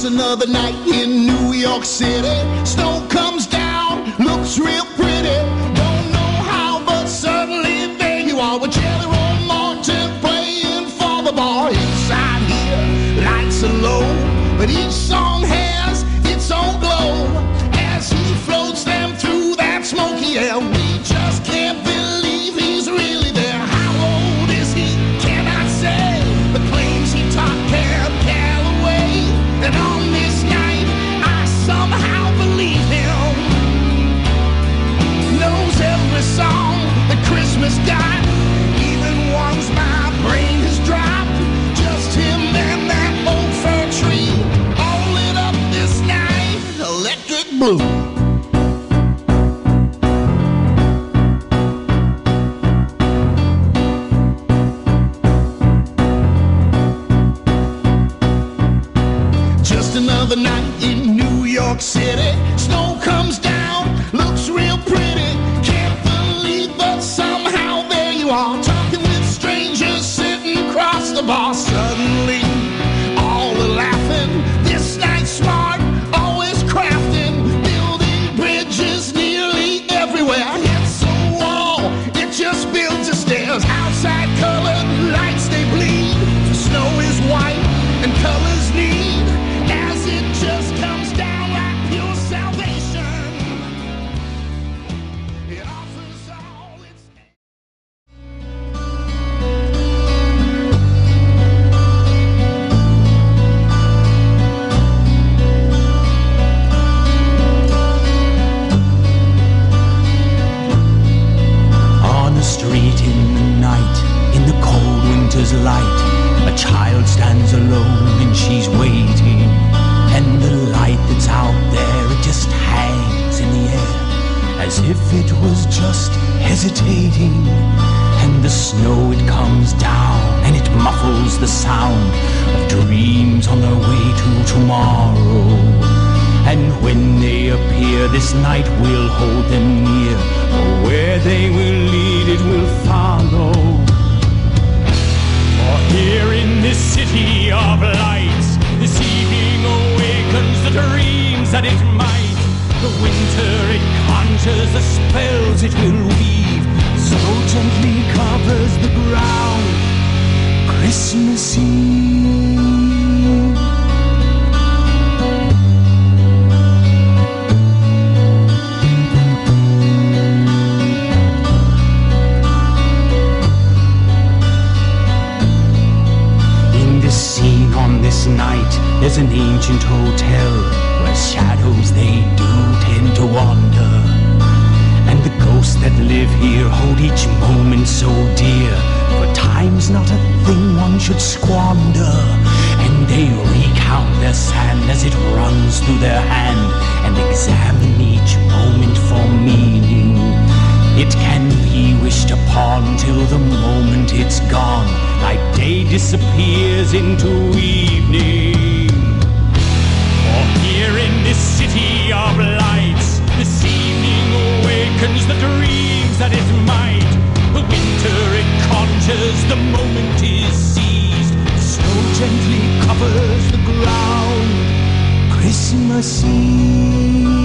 another night in New York City. Snow comes down, looks real pretty. Don't know how, but suddenly there you are with Jelly Roll Morton playing for the bar. Inside here, lights are low, but each song has its own glow. As he floats them through that smoky air, we just can't believe he's really there. How old is he? Cannot say, but claims he taught Cab Calloway. And on this night, I somehow believe him. Knows every song that Christmas got, even ones my brain has dropped. Just him and that old fir tree, all lit up this night, electric blue. Another night in New York City. Snow comes down, looks real pretty. Can't believe, but somehow there you are, talking with strangers sitting across the bar. Suddenly, all are laughing. This night's smart, always crafting, building bridges nearly everywhere. It's a wall, it just builds the stairs. Outside colored lights, they bleed. The snow is white and colors need. It just comes down like pure salvation. It offers all its... On the street in the night, in the cold winter's light, a child stands alone and she's waiting. And the light that's out there, it just hangs in the air, as if it was just hesitating. And the snow, it comes down, and it muffles the sound of dreams on their way to tomorrow. And when they appear this night, we'll hold them near, for where they will lead, it will follow. For here in this city of lights, this evening awakens the dreams that it might. The winter, it conjures the spells it will weave, so gently covers the ground. Christmas Eve. On this night, there's an ancient hotel where shadows, they do tend to wander. And the ghosts that live here hold each moment so dear, for time's not a thing one should squander. And they recount their sand as it runs through their hand, and examine each moment for meaning. It can be wished upon till the moment it's gone, like day disappears into evening. For here in this city of lights, this evening awakens the dreams that it might. The winter, it conjures, the moment is seized, the snow gently covers the ground. Christmas Eve.